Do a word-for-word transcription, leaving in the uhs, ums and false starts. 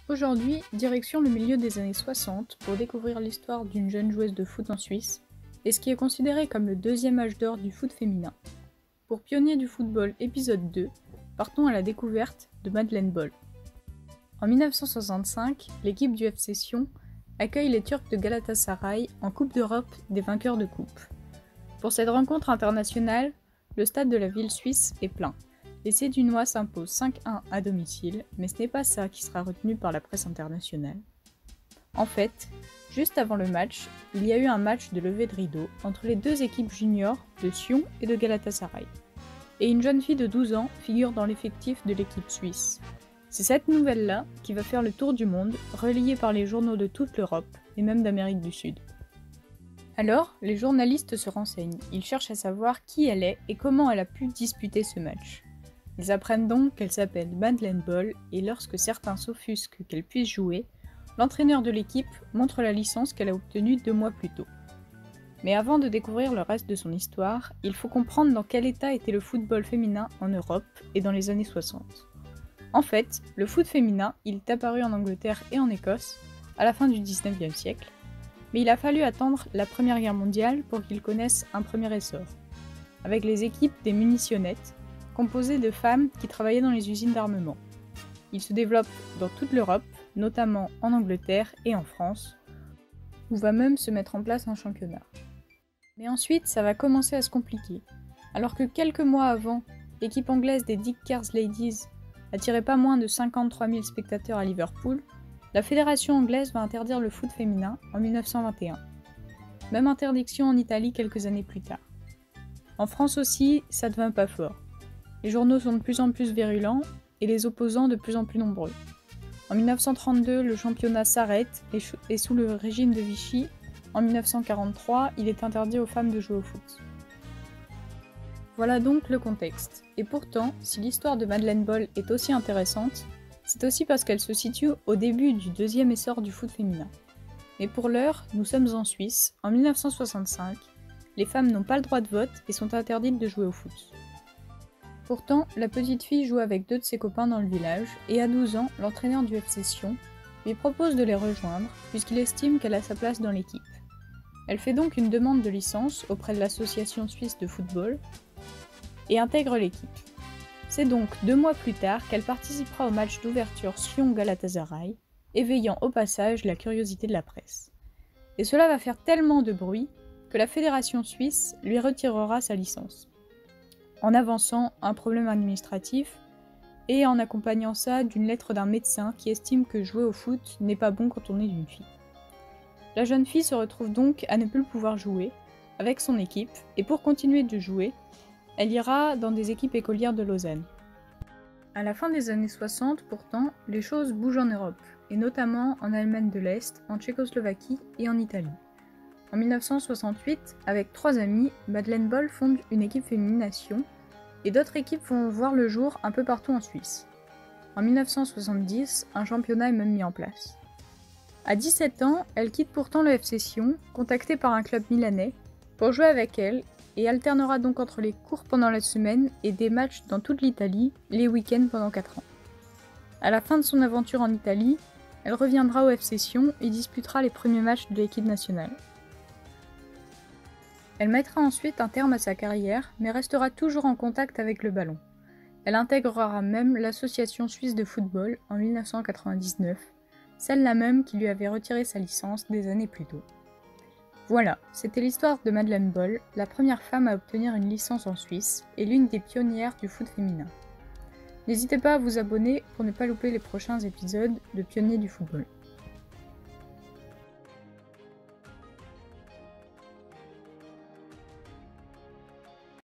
Aujourd'hui, direction le milieu des années soixante pour découvrir l'histoire d'une jeune joueuse de foot en Suisse, et ce qui est considéré comme le deuxième âge d'or du foot féminin. Pour Pionniers du football épisode deux, partons à la découverte de Madeleine Boll. En mille neuf cent soixante-cinq, l'équipe du F C Sion accueille les Turcs de Galatasaray en Coupe d'Europe des vainqueurs de coupe. Pour cette rencontre internationale, le stade de la ville suisse est plein. Les Sédunois s'imposent cinq un à domicile, mais ce n'est pas ça qui sera retenu par la presse internationale. En fait, juste avant le match, il y a eu un match de levée de rideau entre les deux équipes juniors de Sion et de Galatasaray. Et une jeune fille de douze ans figure dans l'effectif de l'équipe suisse. C'est cette nouvelle-là qui va faire le tour du monde, relayée par les journaux de toute l'Europe et même d'Amérique du Sud. Alors, les journalistes se renseignent, ils cherchent à savoir qui elle est et comment elle a pu disputer ce match. Ils apprennent donc qu'elle s'appelle Madeleine Boll et lorsque certains s'offusquent qu'elle puisse jouer, l'entraîneur de l'équipe montre la licence qu'elle a obtenue deux mois plus tôt. Mais avant de découvrir le reste de son histoire, il faut comprendre dans quel état était le football féminin en Europe et dans les années soixante. En fait, le foot féminin, il est apparu en Angleterre et en Écosse à la fin du dix-neuvième siècle, mais il a fallu attendre la Première Guerre mondiale pour qu'il connaisse un premier essor, avec les équipes des munitionnettes, composées de femmes qui travaillaient dans les usines d'armement. Il se développe dans toute l'Europe, notamment en Angleterre et en France, où va même se mettre en place un championnat. Mais ensuite, ça va commencer à se compliquer. Alors que quelques mois avant, l'équipe anglaise des Dickers Ladies attirait pas moins de cinquante-trois mille spectateurs à Liverpool, la fédération anglaise va interdire le foot féminin en mille neuf cent vingt et un. Même interdiction en Italie quelques années plus tard. En France aussi, ça ne devint pas fort. Les journaux sont de plus en plus virulents et les opposants de plus en plus nombreux. En mille neuf cent trente-deux, le championnat s'arrête et sous le régime de Vichy, en mille neuf cent quarante-trois, il est interdit aux femmes de jouer au foot. Voilà donc le contexte. Et pourtant, si l'histoire de Madeleine Boll est aussi intéressante, c'est aussi parce qu'elle se situe au début du deuxième essor du foot féminin. Mais pour l'heure, nous sommes en Suisse, en mille neuf cent soixante-cinq, les femmes n'ont pas le droit de vote et sont interdites de jouer au foot. Pourtant, la petite fille joue avec deux de ses copains dans le village, et à douze ans, l'entraîneur du F C Sion lui propose de les rejoindre, puisqu'il estime qu'elle a sa place dans l'équipe. Elle fait donc une demande de licence auprès de l'association suisse de football, et intègre l'équipe. C'est donc deux mois plus tard qu'elle participera au match d'ouverture Sion-Galatasaray, éveillant au passage la curiosité de la presse. Et cela va faire tellement de bruit que la fédération suisse lui retirera sa licence, en avançant un problème administratif et en accompagnant ça d'une lettre d'un médecin qui estime que jouer au foot n'est pas bon quand on est une fille. La jeune fille se retrouve donc à ne plus pouvoir jouer avec son équipe, et pour continuer de jouer, elle ira dans des équipes écolières de Lausanne. À la fin des années soixante, pourtant, les choses bougent en Europe, et notamment en Allemagne de l'Est, en Tchécoslovaquie et en Italie. En mille neuf cent soixante-huit, avec trois amis, Madeleine Boll fonde une équipe féminine à Sion, et d'autres équipes vont voir le jour un peu partout en Suisse. En mille neuf cent soixante-dix, un championnat est même mis en place. À dix-sept ans, elle quitte pourtant le F C Sion, contactée par un club milanais, pour jouer avec elle, et alternera donc entre les cours pendant la semaine et des matchs dans toute l'Italie, les week-ends pendant quatre ans. À la fin de son aventure en Italie, elle reviendra au F C Sion et disputera les premiers matchs de l'équipe nationale. Elle mettra ensuite un terme à sa carrière, mais restera toujours en contact avec le ballon. Elle intégrera même l'association suisse de football en mille neuf cent quatre-vingt-dix-neuf, celle-là même qui lui avait retiré sa licence des années plus tôt. Voilà, c'était l'histoire de Madeleine Boll, la première femme à obtenir une licence en Suisse et l'une des pionnières du foot féminin. N'hésitez pas à vous abonner pour ne pas louper les prochains épisodes de Pionniers du football.